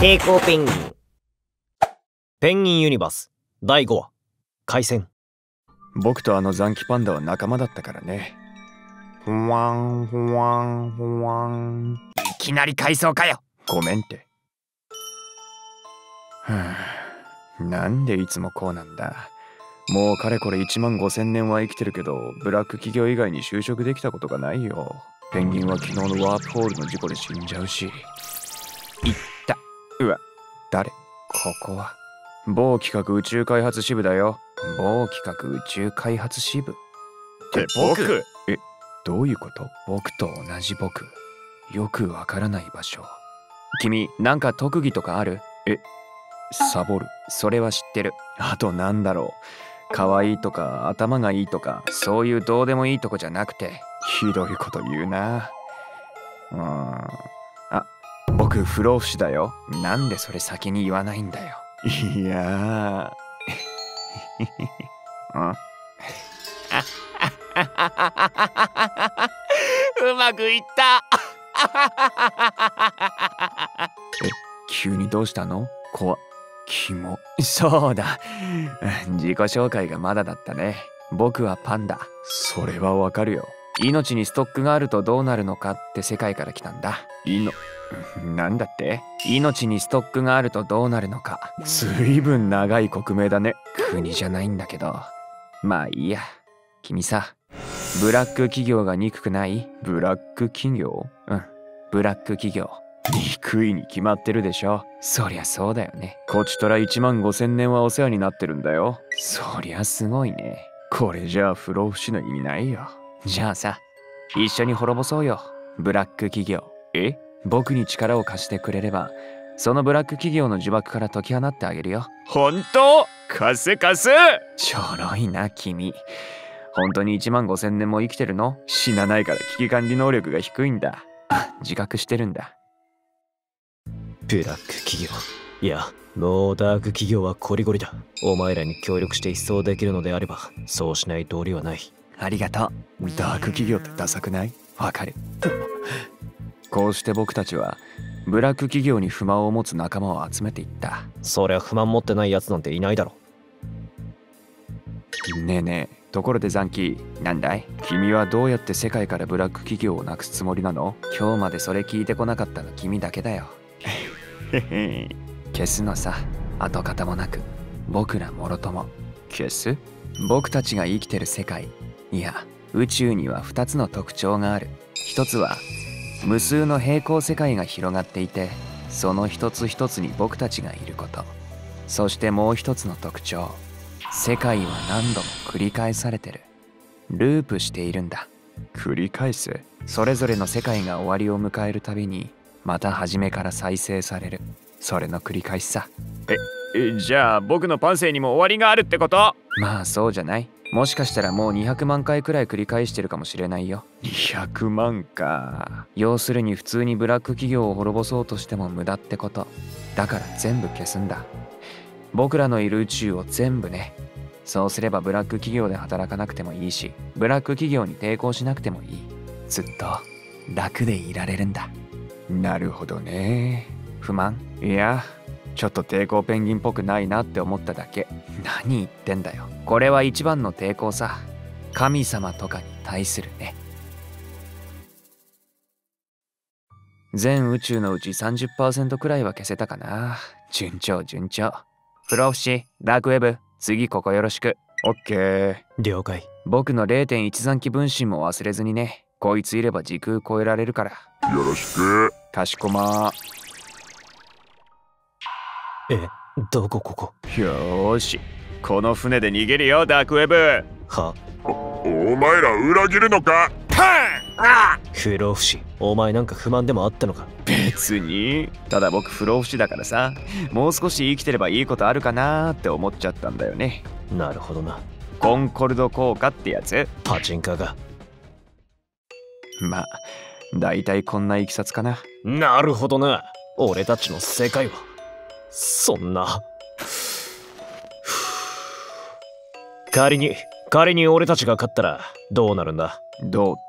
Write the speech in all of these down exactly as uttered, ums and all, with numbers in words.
抵抗ペンギン。ペンギンユニバースだいごわ開戦。 僕とあの残機パンダは仲間だったからね。ふわんふわんふわん。 いきなり回想かよ。 ごめんって。はあ、なんでいつもこうなんだ。もうかれこれいちまんごせんねんは生きてるけど、ブラック企業以外に就職できたことがないよ。ペンギンは昨日のワープホールの事故で死んじゃうし。いった。うわ、誰？ここは某企画宇宙開発支部だよ。某企画宇宙開発支部って僕？え、どういうこと？僕と同じ僕。よくわからない場所。君、なんか特技とかある？え、サボる。それは知ってる。あとなんだろう。可愛いとか頭がいいとか、そういうどうでもいいとこじゃなくて。ひどいこと言うな。うーん。あ、僕不老不死だよ。なんでそれ先に言わないんだよ。いやー。ん？ うまくいった。 え、急にどうしたの？怖っ。キモ。そうだ。自己紹介がまだだったね。僕はパンダ。それはわかるよ。命にストックがあるとどうなるのかって世界から来たんだ。いの、なんだって？命にストックがあるとどうなるのか。ずいぶん長い国名だね。国じゃないんだけど。まあいいや。君さ、ブラック企業が憎くない？ブラック企業？うん。ブラック企業。憎いに決まってるでしょ。そりゃそうだよね。こちとらいちまんごせんねんはお世話になってるんだよ。そりゃすごいね。これじゃあ不老不死の意味ないよ。じゃあさ、一緒に滅ぼそうよ。ブラック企業。え？僕に力を貸してくれれば、そのブラック企業の呪縛から解き放ってあげるよ。 本当？貸せ貸せ。 ちょろいな君。本当にいちまんごせんねんも生きてるの？死なないから危機管理能力が低いんだ。自覚してるんだ。 ブラック企業。いや、もうダーク企業はコリゴリだ。お前らに協力して一掃できるのであれば、そうしない道理はない。 ありがとう。ダーク企業ってダサくない？わかる。こうして僕たちはブラック企業に不満を持つ仲間を集めていった。 そりゃ不満持ってないやつなんていないだろ。 ねえねえ、ところでザンキー、なんだい？君はどうやって世界からブラック企業をなくすつもりなの？今日までそれ聞いてこなかったの君だけだよ。消すのさ、跡形もなく。僕らもろとも。消す？僕たちが生きてる世界、いや宇宙にはふたつの特徴がある。一つは無数の平行世界が広がっていて、その一つ一つに僕たちがいること。そしてもう一つの特徴、世界は何度も繰り返されてる。ループしているんだ。繰り返す？それぞれの世界が終わりを迎えるたびにまた初めから再生される。それの繰り返しさ。 え、え、じゃあ僕のパンセイにも終わりがあるってこと？ まあそうじゃない？もしかしたらもうにひゃくまんかいくらい繰り返してるかもしれないよ。にひゃくまんか。要するに普通にブラック企業を滅ぼそうとしても無駄ってこと。だから全部消すんだ。僕らのいる宇宙を全部ね。そうすればブラック企業で働かなくてもいいし、ブラック企業に抵抗しなくてもいい。ずっと楽でいられるんだ。なるほどね。不満？いや、ちょっと抵抗ペンギンっぽくないなって思っただけ。何言ってんだよ。これは一番の抵抗さ。神様とかに対するね。全宇宙のうち さんじゅっパーセント くらいは消せたかな。順調順調。不老不死、ダークウェブ、次ここよろしく。オッケー。 了解。 僕の れいてんいち 残機分身も忘れずにね。こいついれば時空超えられるから。 よろしく。 かしこまー。 え、どこここ？ よーし、この船で逃げるよ、ダークウェブ。 は？ お、お前ら裏切るのか？ パン！あ！ 不老不死、お前なんか不満でもあったのか？ 別に。ただ僕不老不死だからさ、もう少し生きてればいいことあるかなーって思っちゃったんだよね。 なるほどな。 コンコルド効果ってやつ？ パチンカが。 まあだいたいこんないきさつかな。 なるほどな。俺たちの世界はそんな。仮に仮に俺たちが勝ったらどうなるんだ？ どうって？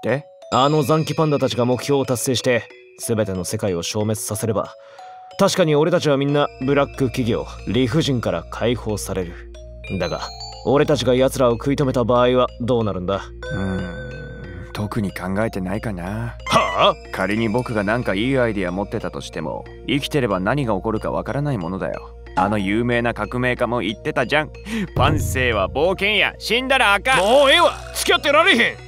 あの残機パンダたちが目標を達成して全ての世界を消滅させれば、 確かに俺たちはみんなブラック企業理不尽から解放される。だが俺たちが奴らを食い止めた場合はどうなるんだ？ うーん、特に考えてないかな。 はあ？ 仮に僕が何かいいアイデア持ってたとしても、生きてれば何が起こるかわからないものだよ。あの有名な革命家も言ってたじゃん。 パンセイは冒険や、死んだらあかん。 もうええわ、付き合ってられへん。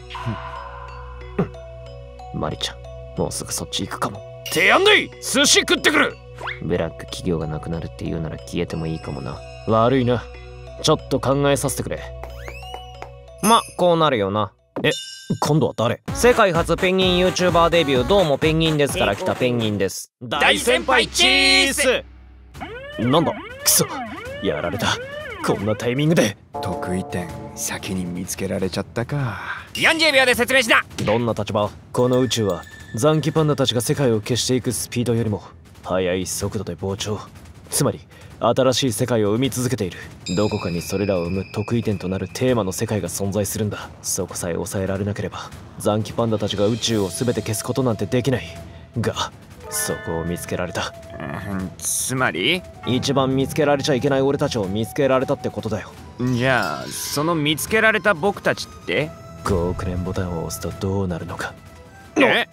マリちゃん、もうすぐそっち行くかも。提案でいい、寿司食ってくる。ブラック企業がなくなるって言うなら消えてもいいかもな。悪いな、ちょっと考えさせてくれ。ま、こうなるよな。え、今度は誰？世界初ペンギン YouTuber デビュー、どうもペンギンですから来たペンギンです。 大先輩チーズ。 なんだ、くそ、やられた。こんなタイミングで。 得意点先に見つけられちゃったか。 よんじゅうびょうで説明しな。 どんな立場？この宇宙は残機パンダたちが世界を消していくスピードよりも速い速度で膨張。つまり新しい世界を生み続けている。どこかにそれらを生む得意点となるテーマの世界が存在するんだ。そこさえ抑えられなければ残機パンダたちが宇宙を全て消すことなんてできない。がそこを見つけられた。 うん、つまり一番見つけられちゃいけない俺たちを見つけられたってことだよ。 じゃあその見つけられた僕たちってごおくねんボタンを押すとどうなるのか。 え？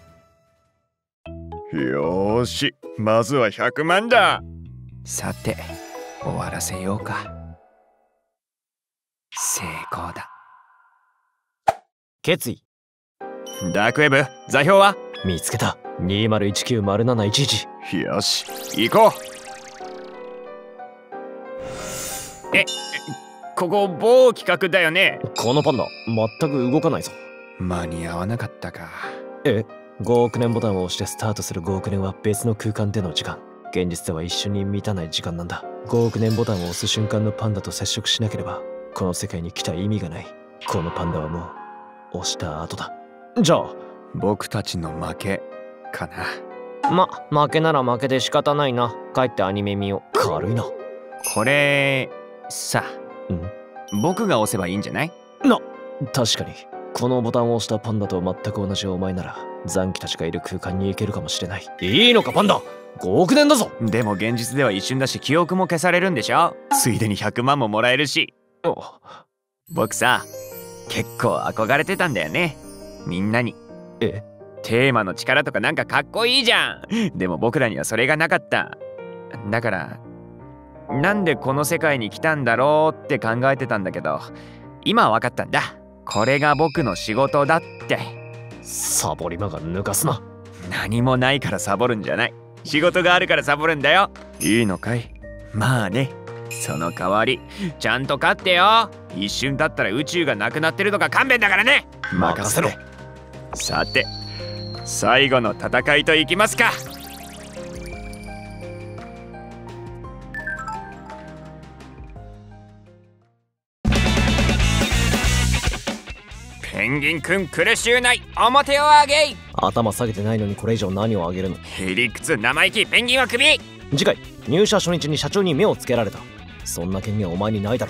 よーし、まずはひゃくまんだ。 さて終わらせようか。成功だ。 決意。 ダークウェブ座標は？ 見つけた。にまるいちきゅうまるなないちいち。 よし、 行こう。え、ここ某企画だよね。 このパンダ全く動かないぞ。 間に合わなかったか。 え、ごおくねんボタンを押してスタートするごおくねんは別の空間での時間。現実では一緒に満たない時間なんだ。ごおくねんボタンを押す瞬間のパンダと接触しなければこの世界に来た意味がない。このパンダはもう押した後だ。じゃあ僕たちの負けかな。 ま、負けなら負けで仕方ないな。帰ってアニメ見よう。軽いな。 これさ、 ん？ 僕が押せばいいんじゃない？ な、確かにこのボタンを押したパンダと全く同じお前なら残機たちがいる空間に行けるかもしれない。いいのかパンダ、ごおくねんだぞ。 でも現実では一瞬だし記憶も消されるんでしょ。ついでにひゃくまんももらえるし。僕さ、結構憧れてたんだよね、みんなに。 え？ テーマの力とかなんかかっこいいじゃん。でも僕らにはそれがなかった。だからなんでこの世界に来たんだろうって考えてたんだけど、今は分かったんだ。これが僕の仕事だって。 サボり魔が抜かすな。 何もないからサボるんじゃない。仕事があるからサボるんだよ。 いいのかい？ まあね。その代わりちゃんと勝ってよ。一瞬経ったら宇宙がなくなってるとか勘弁だからね。 任せろ。 さて最後の戦いといきますか。ペンギンくん苦しゅうない。表を上げい。 頭下げてないのにこれ以上何をあげるの？ へりくつ生意気。ペンギンはクビ。 次回入社初日に社長に目をつけられた。そんな権限お前にないだろ。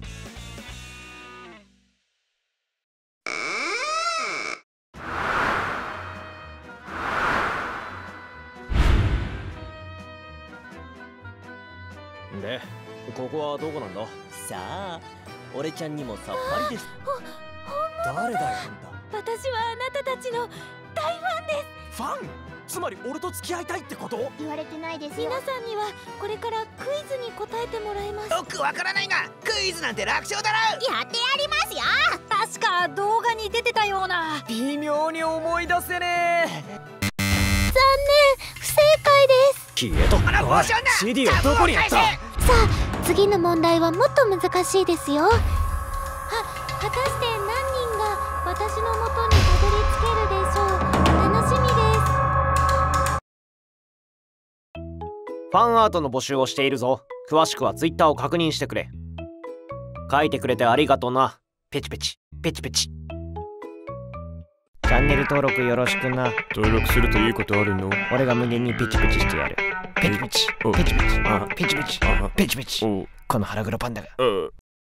で、ここはどこなんだ？ さあ、俺ちゃんにもさっぱりです。 誰だよあん私はあなたたちの大ファンです。 た。ファン？つまり俺と付き合いたいってこと？ 言われてないですよ。皆さんにはこれからクイズに答えてもらいます。 よくわからないが、クイズなんて楽勝だろ。 やってやりますよ。確か動画に出てたような。 微妙に思い出せねえ。 残念、不正解です。 消えと。 あら、 おい、 シーディー をどこにやった？ さあ、次の問題はもっと難しいですよ。は、果たして何人が私の元にたどり着けるでしょう。楽しみです。 ファンアートの募集をしているぞ。詳しくは ツイッター を確認してくれ。書いてくれてありがとな。ペチペチペチペチ。チャンネル登録よろしくな。 登録するといいことあるの？ 俺が無限にペチペチしてやる。ペチペチペチペチペチペチペチ。この腹黒パンダが